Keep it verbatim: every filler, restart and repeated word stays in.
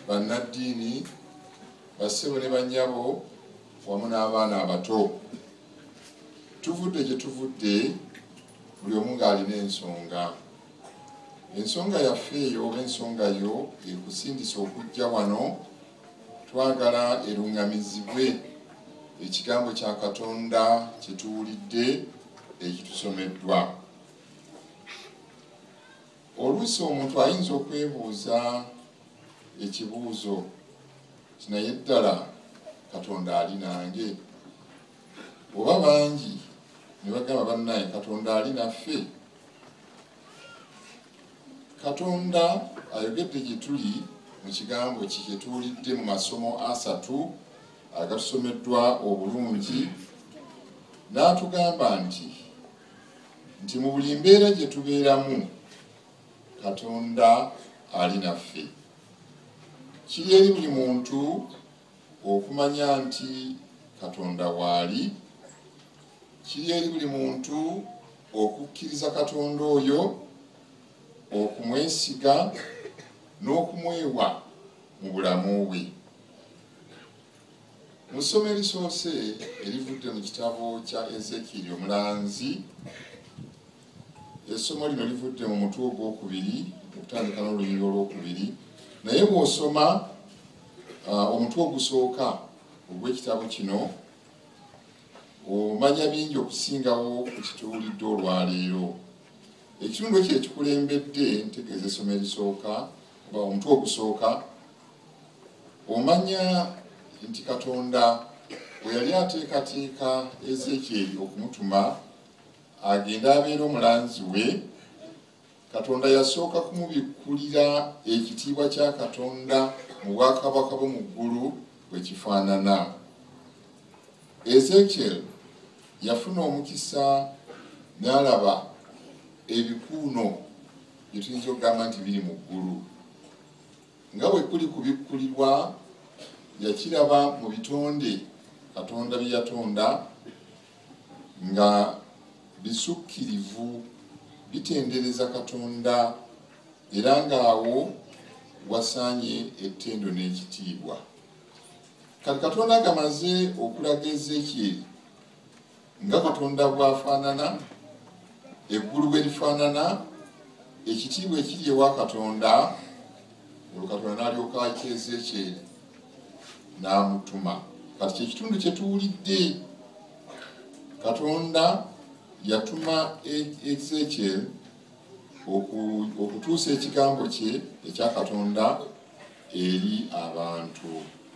bannaddiini, bassebo ne bannyabo wamu n'abaana abato. Tuvudde gye tuvudde buli omu ng'alina ensonga. Ensonga yaffe eyo oba ensonga yo ekusindisa okujja wano, twagala eruŋŋamizibwe ekigambo kya Katonda kye tuwulidde ekitusomeddwa. Oluusi omuntu ayinza okwebuuza ekibuuzo kinaye ddala Katonda ali nange? Oba bangi ne bagamba bannaye Katonda ali naffe? Katonda ayogedde gye tuli mu kigambo kye kye tuwulidde mu masomo asatu agatusomeddwa obulungi, n'atugamba nti nti mu buli mbeera gye tubeeramu Katonda ali naffe. Kiri eri buli muntu okumanya nti Katonda waali, kiri eri buli muntu okukkiriza Katonda oyo, okumwesiga n'okumwewa mu bulamu bwe. Mu ssomo erisoose erivudde mu kitabo kya Ezekieri omulanzi, essomo lino livudde mu mutwe ogwokubiri okutandika n'olunyiriri olwokubiri, naye bw'osoma omutwe ogusooka ogw'ekitabo kino omanya bingi okusingawo ku kituwulidde olwaleero. Ekitundu ekyo ekikulembedde ntegeeza essomo erisooka oba omutwe ogusooka, omanya nti Katonda bwe yali ateekateeka Ezekieri okumutuma agenda abeera omulanzi we, Katonda yasooka kumubikkulira ekitiibwa kya Katonda mu bwakabaka bwe mu ggulu bwe kifaanana. Ezekieri yafuna omukisa n'alaba ebikuuno bye tuyinza okugamba nti biri mu ggulu. Nga bwe kuli kubikkulirwa, yakiraba mu bitonde Katonda bye yatonda nga bisukkirivu, bitendereza Katonda, era ng'awo wasaanye ettendo n'ekitiibwa. Kati Katonda agamaze okulaga Ezekieri nga Katonda bw'afaanana, eggulu bwe lifaanana, ekitiibwa ekiri ewa Katonda, olwo Katonda n'alyoka ayita Ezekieri n'amutuma. Kati kyekitundu kye tuwulidde. Katonda yatuma Ezekieri okutuusa ekigambo kye ekya Katonda eri abantu.